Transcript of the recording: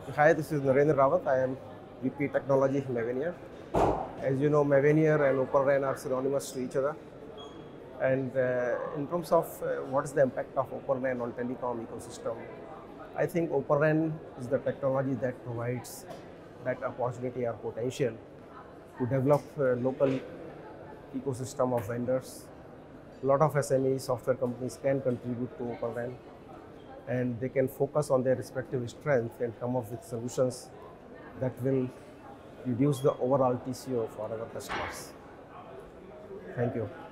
Hi, this is Narendra Rawat. I am VP Technology Mavenir. As you know, Mavenir and OpenRAN are synonymous to each other. And in terms of what is the impact of OpenRAN on telecom ecosystem, I think OpenRAN is the technology that provides that opportunity or potential to develop a local ecosystem of vendors. A lot of SME software companies can contribute to OpenRAN, and they can focus on their respective strengths and come up with solutions that will reduce the overall TCO for our customers. Thank you.